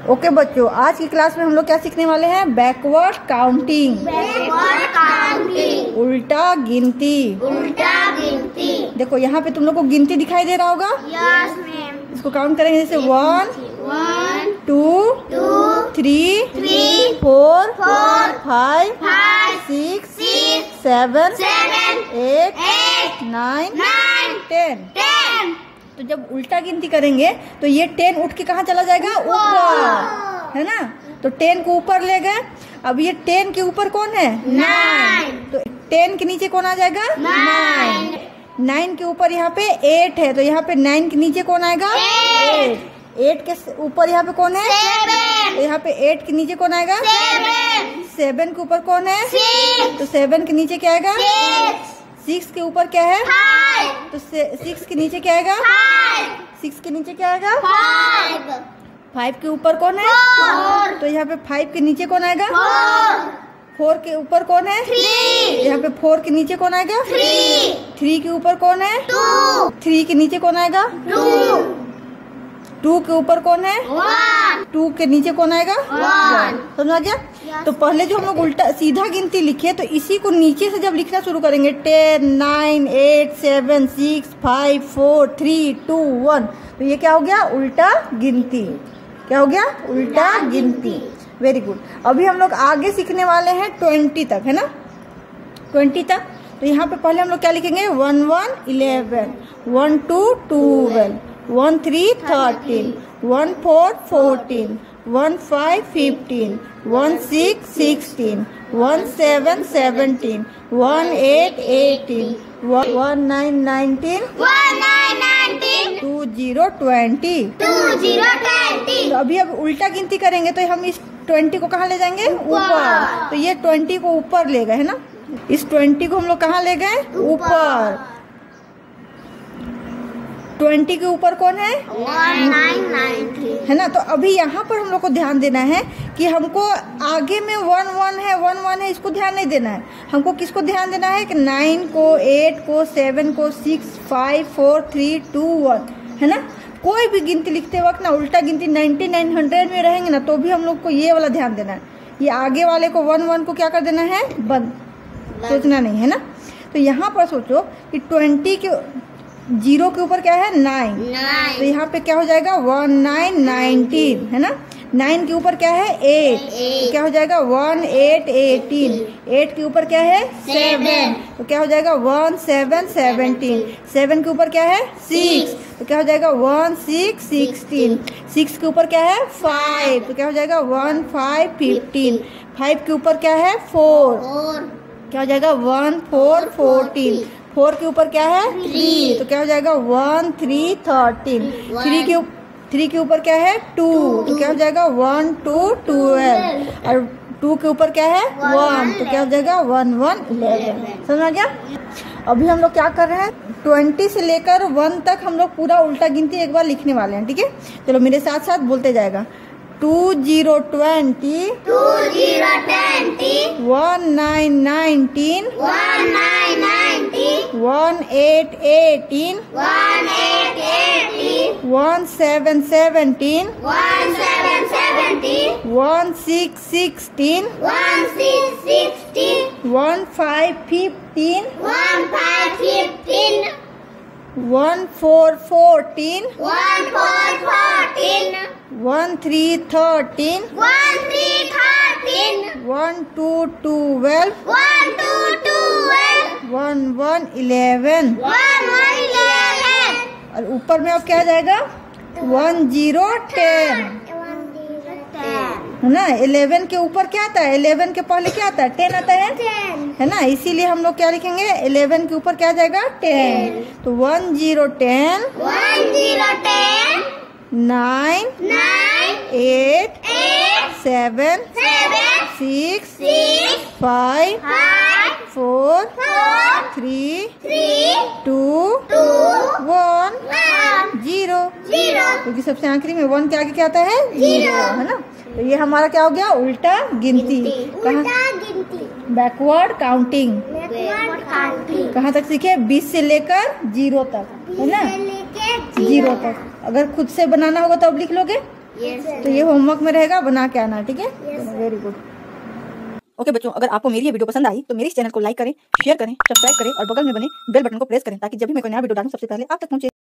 Okay बच्चों, आज की क्लास में हम लोग क्या सीखने वाले हैं? Backward counting. उल्टा गिनती। देखो यहाँ पे तुम लोग को गिनती दिखाई दे रहा होगा। Yes ma'am. इसको काउंट करेंगे जैसे 1 2 3 4 5 6 7 8 9 10। तो जब उल्टा गिनती करेंगे तो ये 10 उठ के कहाँ चला जाएगा? ऊपर, है ना। तो 10 को ऊपर ले गए। अब ये 10 के ऊपर कौन है? 9। तो 10 के नीचे कौन आ जाएगा? 9। 9 के ऊपर यहाँ पे 8 है, तो यहाँ पे 9 के नीचे कौन आएगा? 8 के ऊपर यहाँ पे कौन है? 7। तो यहाँ पे 8 के नीचे कौन आएगा? 7 के ऊपर कौन है? 6। तो 7 के नीचे क्या आएगा? 6 के ऊपर क्या है? 5। तो 6 के नीचे क्या आएगा? 6 के नीचे क्या आएगा? 5 के ऊपर कौन है? 4। तो यहाँ पे 5 के नीचे कौन आएगा? 4 के ऊपर कौन है? 3। यहाँ पे 4 के नीचे कौन आएगा? 3 के ऊपर कौन है? 2। 3 के नीचे कौन आएगा? 2 के ऊपर कौन है? 1। 2 के नीचे कौन आएगा? 1। समझा गया? तो पहले जो हम लोग उल्टा सीधा गिनती लिखे, तो इसी को नीचे से जब लिखना शुरू करेंगे 10 9 8 7 6 5 4 3 2 1, तो ये क्या हो गया? उल्टा गिनती। क्या हो गया? उल्टा गिनती। Very good. अभी हम लोग आगे सीखने वाले हैं 20 तक, है ना। 20 तक। तो यहाँ पे पहले हम लोग क्या लिखेंगे? 1 1 11 1 2 12 1 3 13 1 4 14 1 5 15 1 6 16 1 7 17 1 8 18 1 9 19 2 0 20। तो अभी अब उल्टा गिनती करेंगे तो हम इस 20 को कहाँ ले जाएंगे? ऊपर। तो ये 20 को ऊपर ले गए, है ना। इस 20 को हम लोग कहाँ ले गए? ऊपर। 20 के ऊपर कौन है? 1993, है ना। तो अभी यहाँ पर हम लोग को ध्यान देना है कि हमको आगे में 1 1 है, इसको ध्यान नहीं देना है। हमको किसको ध्यान देना है? कि 9 को 8 को 7 को 6 5 4 3 2 1, है ना। कोई भी गिनती लिखते वक्त ना उल्टा गिनती 90 900 में रहेंगे ना, तो भी हम लोग को ये वाला ध्यान देना है। ये आगे वाले को 1 1 को क्या कर देना है? बंद। सोचना नहीं, है ना। तो यहाँ पर सोचो कि 20 के 0 के ऊपर क्या है? 9। तो यहाँ पे क्या हो जाएगा? 1 9 19, है ना। 9 के ऊपर क्या है? 8। तो क्या हो जाएगा? 1 8 18। 8 के ऊपर क्या है? 7। तो क्या हो जाएगा? 1 7 17। 7 के ऊपर क्या है? 6। तो क्या हो जाएगा? 1 6 16। 6 के ऊपर क्या है? 5। तो क्या हो जाएगा? 1 5 15। 5 के ऊपर क्या है? 4। क्या हो जाएगा? 1 4 14। 4 के ऊपर क्या है? 3। तो क्या हो जाएगा? 1 3 13। 3 के ऊपर क्या है? 2। तो क्या हो जाएगा? 1 2 12। और 2 के ऊपर क्या है? 1। तो क्या हो जाएगा? 1 1 11। समझ गया? अभी हम लोग क्या कर रहे हैं? 20 से लेकर 1 तक हम लोग पूरा उल्टा गिनती एक बार लिखने वाले हैं, ठीक है। चलो मेरे साथ साथ बोलते जाएगा। 2 0 20 1 9 19 1 8 18 1 7 17 1 6 16 1 5 15 1 4 14 1 3 13 1 2 12 1 1 11। और ऊपर में अब क्या जाएगा? 1 0 10, है ना। 11 के ऊपर क्या आता है? 11 के पहले क्या आता है? 10 आता है ना। इसीलिए हम लोग क्या लिखेंगे? 11 के ऊपर क्या जाएगा? 10। तो 1 0 10 9 8 7 6 5 4 3 2 1 0। क्योंकि सबसे आखिरी में 1 के आगे क्या आता है? 0, है ना। तो ये हमारा क्या हो गया? उल्टा गिनती। Backward counting. कहाँ तक सीखे? 20 से लेकर 0 तक, है ना। 0 तक। अगर खुद से बनाना होगा तो अब लिख लोगे? तो ये होमवर्क में रहेगा, बना के आना, ठीक है? Very good. ओके बच्चों, अगर आपको मेरी ये वीडियो पसंद आई तो मेरे इस चैनल को लाइक करें, शेयर करें, सब्सक्राइब करें और बगल में बने बेल बटन को प्रेस करें ताकि जब भी मैं कोई नया वीडियो डालूं सबसे पहले आप तक पहुंचे।